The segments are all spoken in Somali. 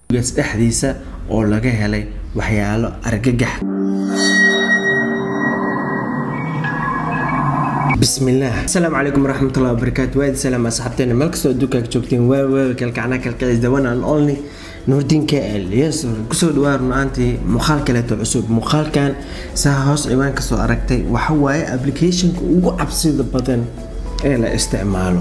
dhexdiisa oo laga helay waxyaalo argagax. bismillah. Assalamu alaykum warahmatullahi wabarakatuh. Waa salaam asxaabteena meel kasta oo dukaag joogteen waa kalkacna kalkacis the one and only Nurdin KL. Yes, kusoo dhawaar maantii muuqaal kale oo cusub. Muuqaalkan saa hoos ciwaan ka soo aragtay waxa waaye application-ka ugu cabsida badan ee la isticmaalo.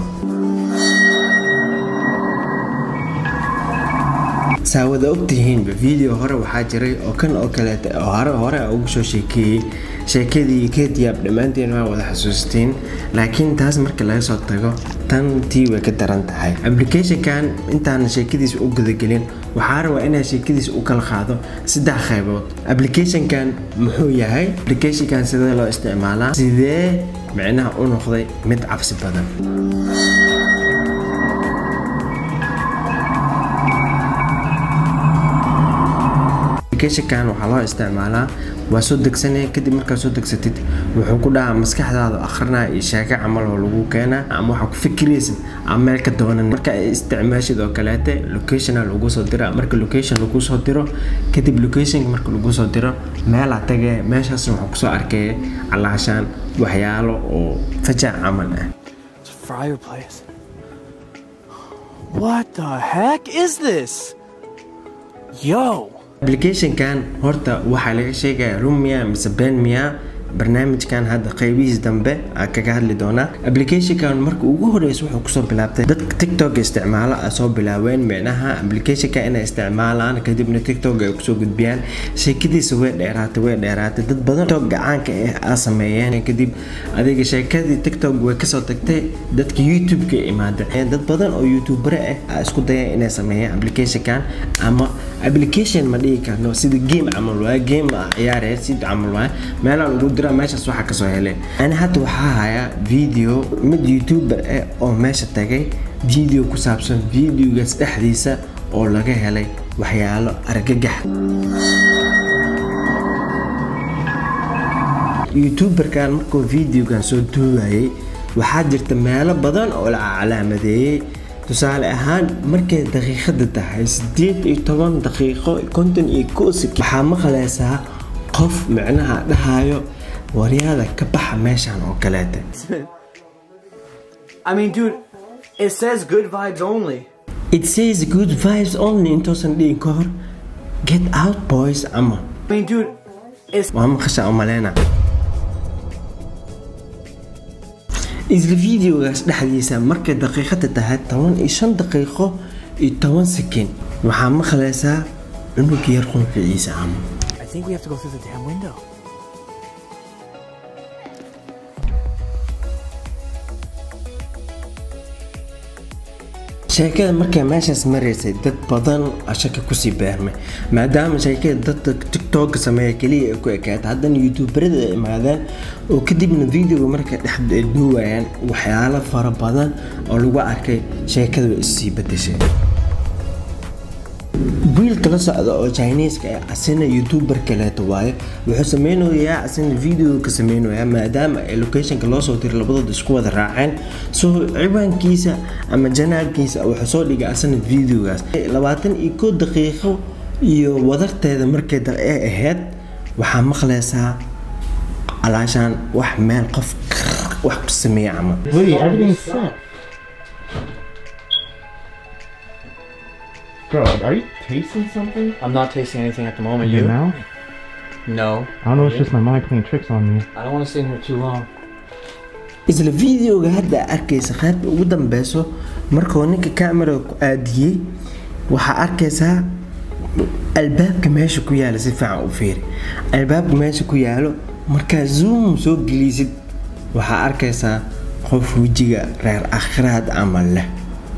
saawada ogtihiin video hore waxaa jiray oo kan oo kale oo hore ugu soo sheekiyay sheekadii keediyaab dhamaanteen waa wada xasuusteen laakiin taas marka laga soo tago tan tii way ka daran tahay. application-kan intaan sheekadiisa u gudagelin waxaa rabaa inaan sheekadiisa u kala qaado saddex qaybood. application-kan muxuu yahay, application-kan sidee loo isticmaalaa, sidee macnaha u noqday mid cabsi badan. application-kan waxaa loo isticmaalaa waa soo degsanay kadib markaa soo degsatid wuxuu ku dhahaa maskaxdaada akhrina iyo sheeko camal oo lagu keenaa ama waxa ku fikiraysid ama meel ka doonan marka ay isticmaashid oo kaleete location lagu soo diro. marka location lagu soo diro kadib location marka lagu soo diro meel aad tagay meeshaas waxa ku soo arkay calaashan waxyaalo oo fajac camal ah. Fireplace. What the heck is this? Yo. application-kan horta waxa laga sheegay Rumia mise Benmia barnaamijkan hadda qaybihiis dambe kaga hadli doona. application-kan marka ugu horeyso wuxuu ku soo bilaabtay dadka TikTok isticmaala soo bilaaween macnaha application-ka inay isticmaalaan kadibna TikTok ay ku soo gudbiyaan sheekadiisa way dheeraatay dad badan TikTok gacanka ah sameeyeen kadib adiga sheekadii TikTok way ka soo tagtay dadka YouTube-ka imaadeen dad badan oo YouTuber ah isku dayay inay sameeyaan application-kan ama application ma dhigi karno sida game camal waa game ciyaarayay sida camal waa meel lagu dira meeshaas waxa ka soo helay. ana hadda waxa haya video mid YouTuber oo meesha tagay video ku saabsan videogaas dhexdiisa oo laga helay waxyaalo argagax. YouTuber-kan markuu videogan soo duubayay waxaa jirta meelo badan oo la calaamadeeyay. tusaale ahaan markay daqiiqada tahay 18 daqiiqo 51 second waxaa maqlaysaa qof macnaha dhahayo wariyada ka baxa meeshan oo kaleete. I mean, dude, it says good vibes only. It says good vibes only intoosan dhihin ka hor get out boys ama. I mean, dude, it's waa maqasha umaleyna. isla videogaas dhexdiisa markay daqiiqada tahay 15 daqiiqo iyo 10 second waxaa maqlaysaa cunug yar qunficiisa ama. I think we have to go through the damn window. sheekada markay meeshaas maraysay dad badan ashaka ku sii beermay maadaama sheekada dadka TikTok sameeya kaliya ay ku ekaatay haddana YouTuberada ay imaadeen oo kadibna video markay dhex duwayaan waxyaalo fara badan oo lagu arkay sheekada way sii bedeshay. wiilka la socda oo Chinese ka asina YouTuber kaleeto waaye wuxuu sameynayaa asina video ka sameynayaa maadaama location-ka loo soo diray labadooda isku wada raaceen soo ciwaankiisa ama janaalkiisa wuxuu soo dhigay asina videogaas 21 daqiiqo iyo wadarteeda markay ay ahayd waxaa maqlaysaa alaashan wax meel qof wax ku sameeya ama. Wait, everything's set. Bro, are you tasting something? I'm not tasting anything at the moment. You You? now? No. I don't know, it's just my mind playing tricks on me. I don't want to stay in here too long. isla videoga hadda arkaysa qaybta ugu dambeyso markuu ninka camera ku aadiyay waxa arkaysaa albaabka meesha ku yaala si fiican u fiiri. albaabka meesha ku yaalo marka zoom soo gelisid waxa arkaysaa qof wajiga reer akhiraad amal leh.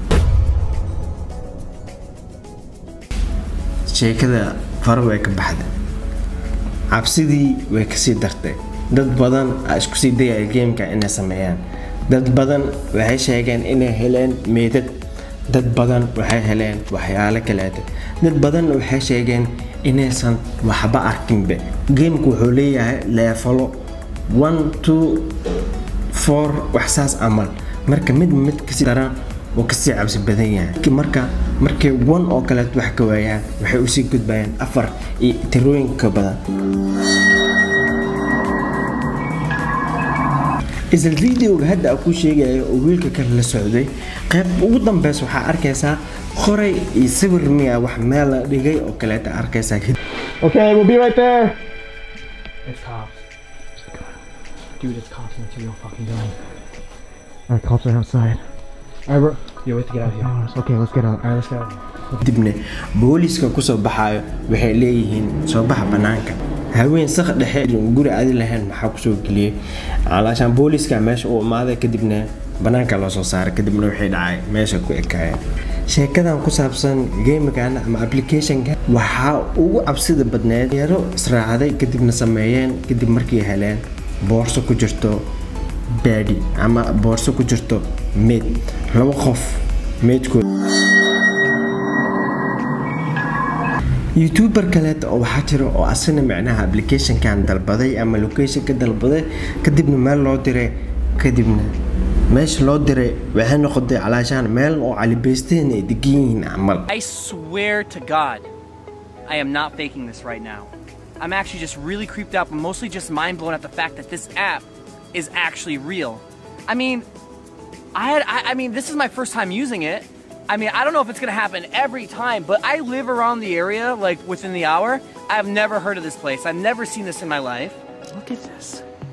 sheekada faro way ka baxday cabsidii way ka sii dartay dad badan isku sii dayay game-ka inay sameeyaan. dad badan waxay sheegeen inay heleen meedad, dad badan waxay heleen waxyaalo kaleete, dad badan waxay sheegeen inaysan waxba arkinba. game-ku wuxuu leeyahay leefalo 1 2 4 waxsaas amal marka mid ka sii daran oo ka sii cabsi badan yahay. marka markay 1 oo kale wax ka waayaan waxay u sii gudbayaan 4 iyo tirooyin ka badan isla videoga hadda ku sheegayo oo wiilka kale la socday qayb ugu dambeys waxa arkaysaa qoray iyo sawir miya wax meel la dhigay oo kale ta arkaysaa Okay, we'll be right there. It's cops. Dude, it's cops and it's a real fucking gun. Alright, cops are outside. Alright, Yo, we have to get out of here. oh, okay, let's get out. Alright, let's get out of here. dibna booliska ku soo baxayo waxay leeyihiin soo bax banaanka haween sax dhexe guri aadi lahayn maxaa ku soo galiyay calaashan booliska meesha uu imaaday kadibna banaanka loo soo saaray kadibna waxay dhacay meesha ku ekaayeen sheekadan ku saabsan game-kan ama application-ka waxa ugu cabsida badneed yaro israacday kadibna sameeyeen kadib markii heleen boorso ku jirto baadi ama boorso ku jirto meed laba qof meedkood youtuber kaleet oo waxa jira oo asina macnaha application-kan dalbaday ama location-ka dalbaday kadibna meel loo diray kadibna meesha loo diray waxay noqotay calaashaan meel oo calibaysteen ay degiin amal I swear to God, I am not faking this right now. I'm actually just really creeped out, but mostly just mind blown at the fact that this app is actually real. I mean, I mean, this is my first time using it. I mean, I don't know if it's gonna happen every time, but I live around the area, like within the hour. I've never heard of this place. I've never seen this in my life. Look at this.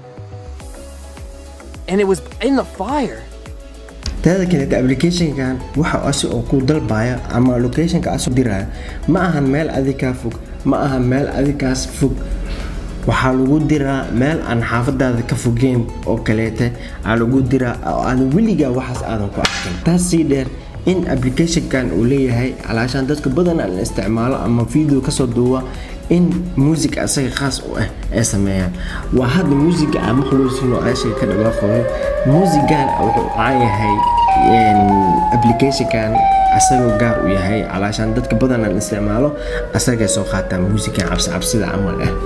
And it was in the fire. taada kale application-kan waxa asi oo ku dalbaya ama location-ka aso diraa ma aha meel adika fog ma aha meel adikaas fog waxa lagu diraa meel aan xaafadaada ka fogeen oo kaleete aan lagu diraa oo aan wiliga waxaas aadan ku arkin taas si dheer in application-kan uu leeyahay calaashan dadka badan aan isticmaalo ama video ka soo duuba in music asaga khaas u ah ay sameeyaan waa hadda music aan maqluusin oo aashay ka dhawaaqayo music-gan wuxuu caan yahay application-kan asagoo gaar u yahay calaashan dadka badan aan isticmaalo asaga soo qaataa music-gan cabsida camal ah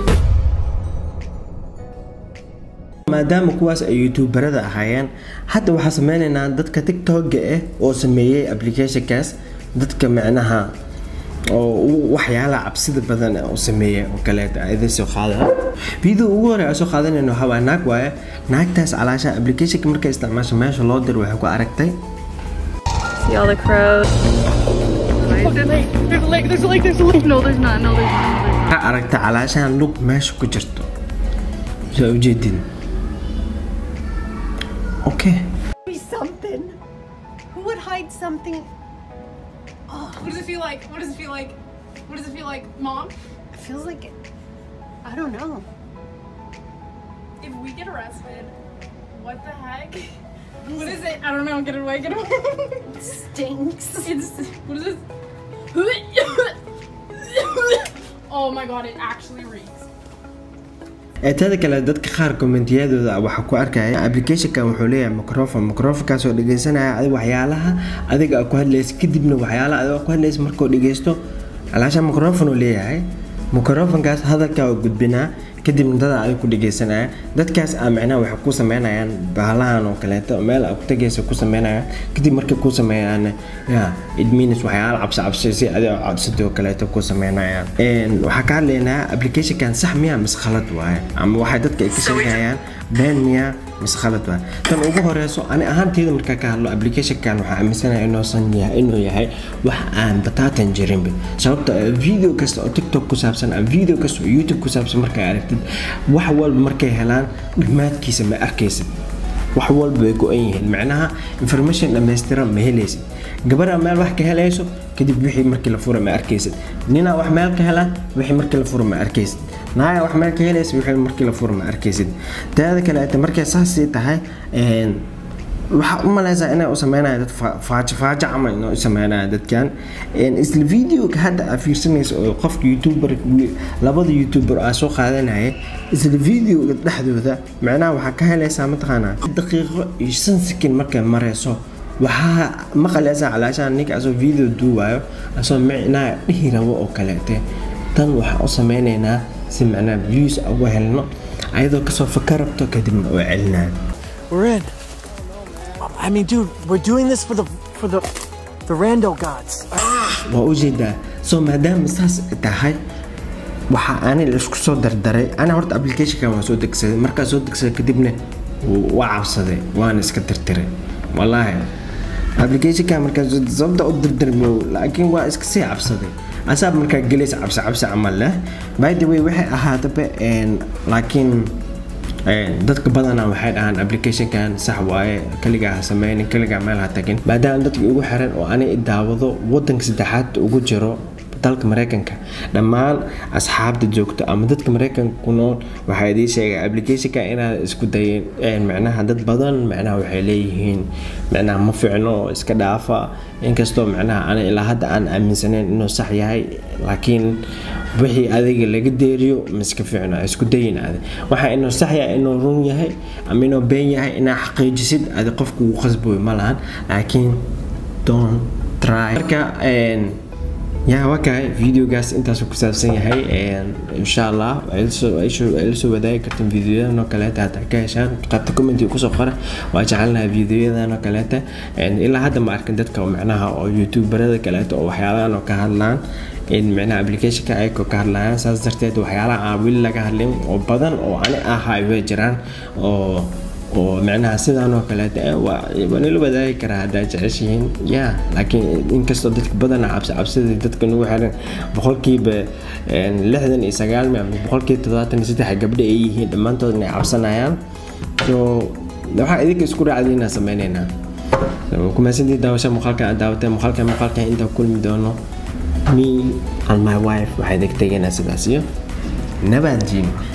maadaama kuwaas ay youtuberada ahaayeen hadda waxaa sameynaynaa dadka tiktok-ga ah oo sameeyay application-kaas dadka macnaha oo waxyaalaha cabsida badan oo sameeyay oo kaleeta ay soo qaadaan video ugu hore ay soo qaadanayno waxa waa naag waaye naagtaas calaashan application-ka markay isticmaasho meesha loo dir waxay ku aragtay See all the crows. There's a lake, there's a lake, there's a lake. No, there's not. No, there's not. ka aragta calaashan lug meesha ku jirto soo ujeedin okay Be something. Who would hide something? What does it feel like? What does it feel like? What does it feel like, Mom? It feels like I don't know. If we get arrested, what the heck? What is it? I don't know. Get it away. Get it away. It stinks. It's what is this? Oh my god! It actually reeks. tada kale dadka qaar commentiyadooda waxa ku arkaya application-kan wuxuu leeyahay microphone-kaas oo dhageysanaya adiga waxyaalaha adiga ku hadlaysa kadibna waxyaalaha adiga ku hadlaysa markuu dhageysto calaashan microphone uu leeyahay microphone-kaas hadalka oo gudbinaa kadibna dad ay ku dhageysanaya dadkaas macnaha waxa ku sameynayaan bahalahan oo kaleeto meel ay ku tagayso ku sameynayaan kadib markay ku sameeyaan it means waxyaalo cabsi si adiga cabsido kaleeto ku sameynayaan waxa ka hadlaynaa application-kan sax miya mis khalad waaye ama waxa dadka ay ka sheegayaan been miya mis khalad waaye tan ugu horeyso ani ahaantayda marka ka hadlo application-kan waxa aaminsanahay inuu yahay wax aan bataatan jirin sababta video kasta oo TikTok ku saabsan ama video kasta oo YouTube ku saabsan marka aragtid wax walba markay helaan dhamaadkiisa ma arkaysid wax walba way go'an yihiin macnaha information dhameystiran ma helaysid gabadha meel wax ka helayso kadib wixii markii la furo ma arkaysid nina wax meel ka hela wixii markii la furo ma arkaysid naaya wax meel ka helayso wixii markii la furo ma arkaysid taada kale markay saas tahay waxa u maleysaa inay u sameynayaan dad faajo ama inay u sameynayaan dadkan isla video-ga hadda aad fiirsanayso oo qofka youtuber labada youtuber aa soo qaadanaya isla video-ga dhexdooda macnaha waxaa ka helaysaa mataqaanaa daqiiqo iyo 5 second markay marayso waxaa maqlaysaa calaashaan ninka asoo video duubayo asoo macnaha dhihi rabo oo kaleete tan waxaa u sameynaynaa si macnaha views ugu helno ayadoo kasoo fakarabto kadibna oo celinaa We're in. I mean, dude, we're doing this for The rando gods. waa u jeedaa soo maadaama saas tahay waxa aan la isku soo dardaray ana horta application-ka waan soo degsaday marka soo degsaday kadibna waa cabsaday waan iska tirtiray wallahi application-ka marka sababta u dirdirmo laakiin waa iska sii cabsaday asaab marka gelis cabsi amal leh by the way waxay ahaataba laakiin dadka badanaa waxay dhahaan application-kan sax waaye kaliga ha sameeynin kaliga meel ha tagin maadaama dadka ugu xiran oo ani daawado wadanka saddexaad ugu jiro dalka Mareykanka dhammaan asxaabta joogto ama dadka Mareykanka ku nool waxay idin sheegay application-ka inaad isku dayeen macnaha dad badan macnaha waxay leeyihiin macnaha ma fiicno iska dhaafa inkastoo macnaha ana ilaa hadda aan aaminsaneyn inuu sax yahay laakiin wixii adiga laga deeriyo ma iska fiicno isku dayin waxa inuu sax yahay inuu run yahay ama inuu been yahay inaa xaqiijisid adi qofku uu qasbo ma lahan laakiin don't try marka يا وكاي فيديو جاس انت شو كسبسين هاي ان شاء الله علسو بداية كتن فيديو ذا نوكالاتة هتحكيشان قد تكومنتي وكسو قرأ وجعلنا فيديو ذا نوكالاتة إلا هذا ما أركندتك ومعناها أو يوتيوب برادة كالاتة أو حيالا نوكاهالان إن معنا أبليكيشن كأيكو كهالان سازرتيد وحيالا عابل لك هالين وبدن أو أنا أهاي وجران أو ومعناها سيدان وكالاتة ونلو بداية كرا هدا جعشين يا لكن إن كستو دتك بدنا عبس دتك نوع حالا بخلكي لحدن إساقال بخلكي تضاطن سيدي حق بدأ إيه لما انتو عبسنا يان سو لو حق إذيك اسكوري عدينا سمينينا كما سيدي داوشا مخالكا انتو كل مدونو me and my wife وحيدك تيجينا سيداسيو نبات جيم